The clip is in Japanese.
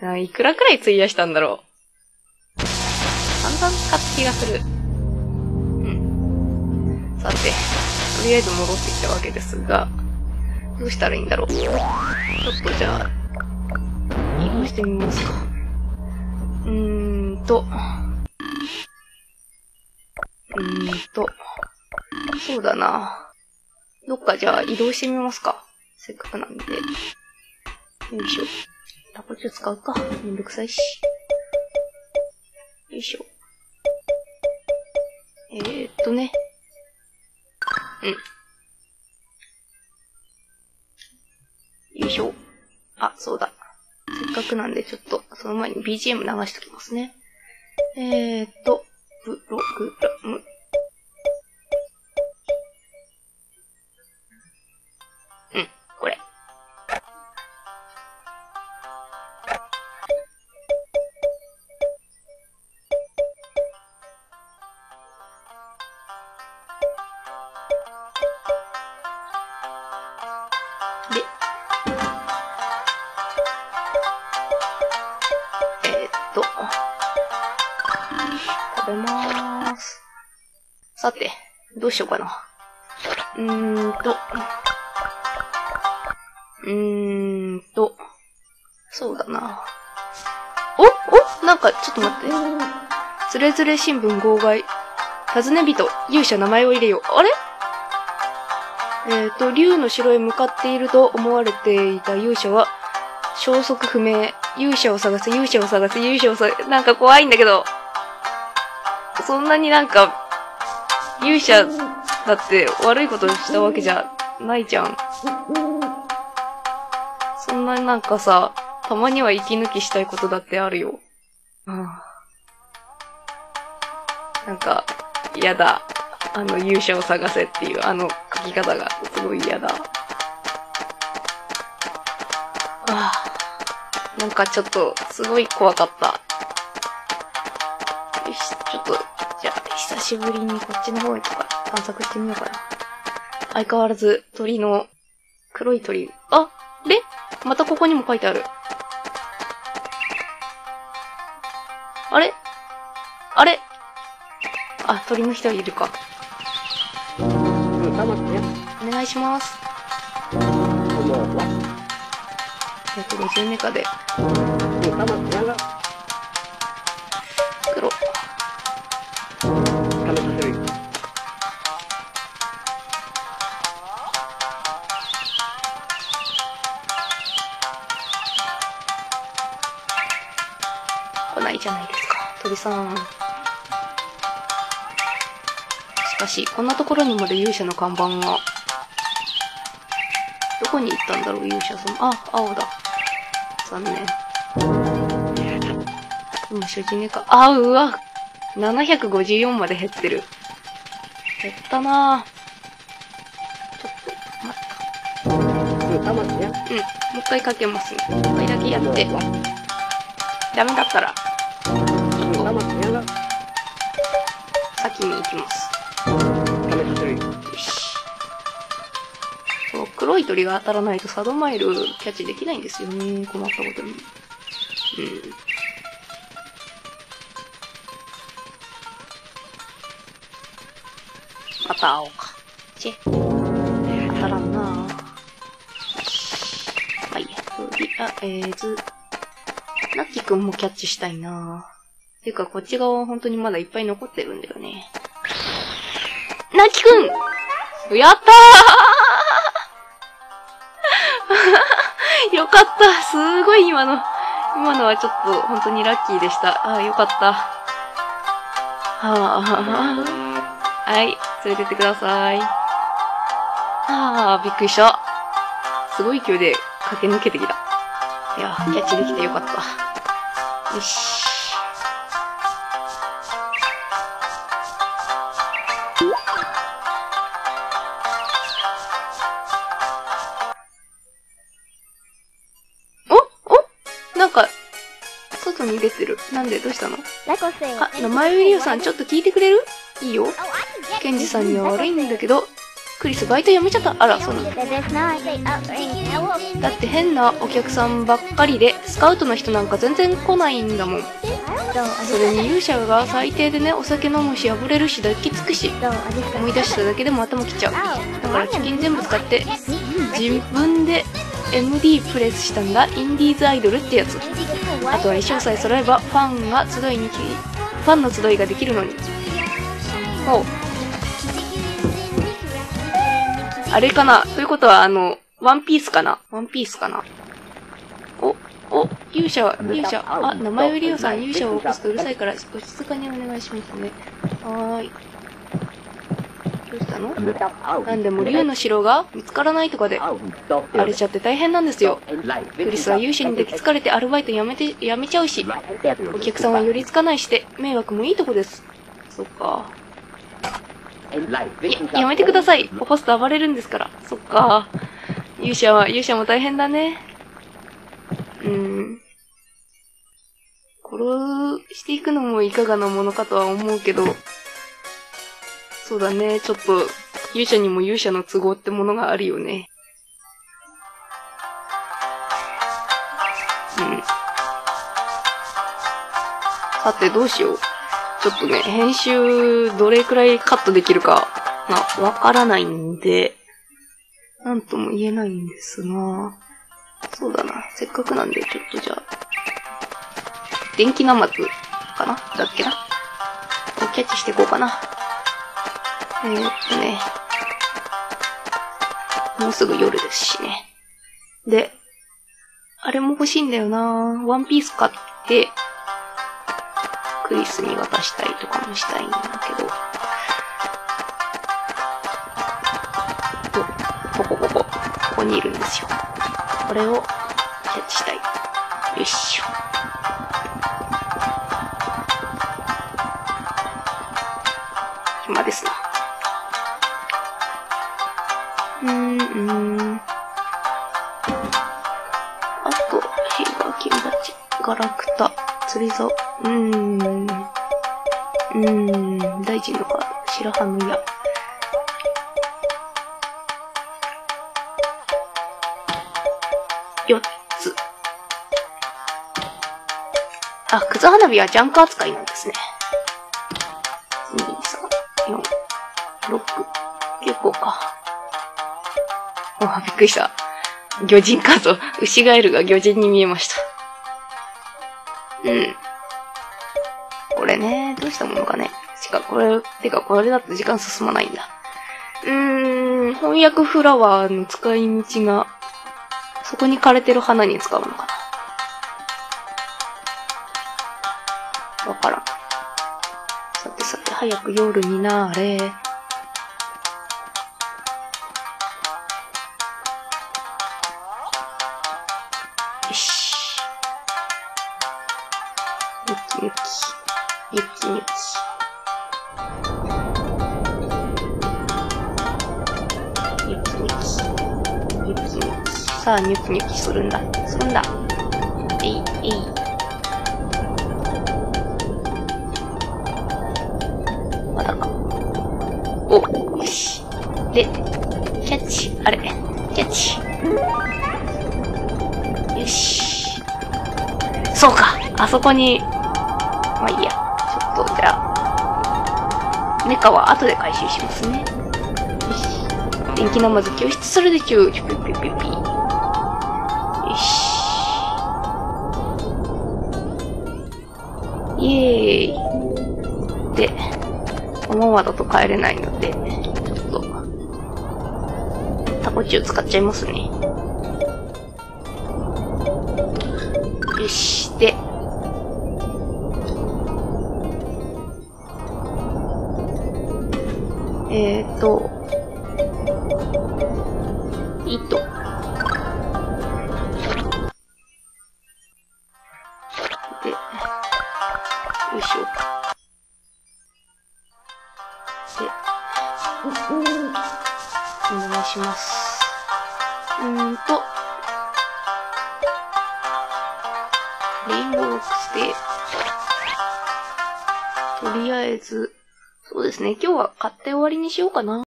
いくらくらい費やしたんだろう。散々使った気がする。さて、とりあえず戻ってきたわけですが、どうしたらいいんだろう。ちょっとじゃあ、移動してみますか。そうだな。どっかじゃあ移動してみますか。せっかくなんで。よいしょ。タコチュ使うか。めんどくさいし。よいしょ。ね。よいしょ。あ、そうだ。せっかくなんでちょっと、その前に BGM 流しときますね。プログラム。これ。で、食べまーす。さて、どうしようかな。そうだな。なんか、ちょっと待って。つれづれ新聞号外。尋ね人、勇者名前を入れよう。あれ？竜の城へ向かっていると思われていた勇者は、消息不明。勇者を探せ、勇者を探せ、勇者を探せ。なんか怖いんだけど。そんなになんか、勇者だって悪いことしたわけじゃないじゃん。そんなになんかさ、たまには息抜きしたいことだってあるよ。なんか、やだ。勇者を探せっていう書き方がすごい嫌だ。なんかちょっと、すごい怖かった。よし、ちょっと、じゃあ、久しぶりにこっちの方へとか探索してみようかな。相変わらず、鳥の、黒い鳥。でまたここにも書いてある。あれ鳥の人いるか。お願いします。50メカで。黒。来ないじゃないですか、鳥さん。しかし、こんなところにまで勇者の看板が。どこに行ったんだろう、勇者さん。青だ。残念。もう所持ねか。うわ。754まで減ってる。減ったなぁ。ちょっと、待った。もう一回かけますね。もう一回だけやって。ダメだったら、先に行きます。よし。この黒い鳥が当たらないとサドマイルキャッチできないんですよね。困ったことに。また会おうか。当たらんなぁ。はい。とりあえず、ナッキくんもキャッチしたいなぁ。ていうか、こっち側は本当にまだいっぱい残ってるんだよね。ナッキくんやったーよかった。すごい今のはちょっと本当にラッキーでした。よかった。はい、連れてってください。びっくりした。すごい勢いで駆け抜けてきた。いや、キャッチできてよかった。よし。なんか、外に出てる。なんでどうしたの？名前をリオさんちょっと聞いてくれる？いいよ。ケンジさんには悪いんだけど、 クリスバイト辞めちゃった。あら、そうなんだ。だって変なお客さんばっかりで、スカウトの人なんか全然来ないんだもん。それに勇者が最低でね、お酒飲むし、破れるし、抱きつくし、思い出しただけでも頭きちゃう。だから貯金全部使って、自分で MD プレスしたんだ。インディーズアイドルってやつ。あとは衣装さえ揃えば、ファンの集いができるのに。おう。あれかな？ということは、ワンピースかな？勇者、あ、名前をリオさん、勇者を起こすとうるさいから、お静かにお願いしますね。はーい。どうしたの？なんでも竜の城が見つからないとかで、荒れちゃって大変なんですよ。クリスは勇者に抱きつかれてアルバイト辞めちゃうし、お客さんは寄りつかないして、迷惑もいいとこです。そっか。やめてください。起こすと暴れるんですから。そっか。勇者も大変だね。殺していくのもいかがなものかとは思うけど、そうだね。ちょっと、勇者にも勇者の都合ってものがあるよね。さて、どうしよう。ちょっとね、編集、どれくらいカットできるか、わからないんで、なんとも言えないんですが、そうだな。せっかくなんで、ちょっとじゃあ、電気ナマズかなだっけなをキャッチしていこうかな。もうすぐ夜ですしね。で、あれも欲しいんだよな。ワンピース買って、クリスに渡したりとかもしたいんだけど。ここにいるんですよ。これをキャッチしたい。よいしょ。暇ですな。あと、ヘイバー、キムダチ、ガラクタ、釣り竿、大臣のカード、白羽の矢。4つ。あ、クズ花火はジャンク扱いなんですね。2、3、4、6、結構か。あ、びっくりした。魚人カード、ウシガエルが魚人に見えました。これね、どうしたものかね。これだと時間進まないんだ。翻訳フラワーの使い道が、そこに枯れてる花に使うのかな。わからん。さて、早く夜になれ。よし。ニキ。さあ、ニョキニョキするんだ。まだか。お、よし。で、キャッチ。あれ、キャッチ。よし。そうか。あそこに、まあいいや。ちょっと、じゃあ、メカは後で回収しますね。よし。電気ナマズ救出するでちゅ。ピピピピピ。よし。イエーイ。で、このままだと帰れないので、ちょっと、タコチュウ使っちゃいますね。よし。で、糸。で、よいしょ。で、お願いします。レインボーボックスで、とりあえず、そうですね、今日は買って終わりにしようかな。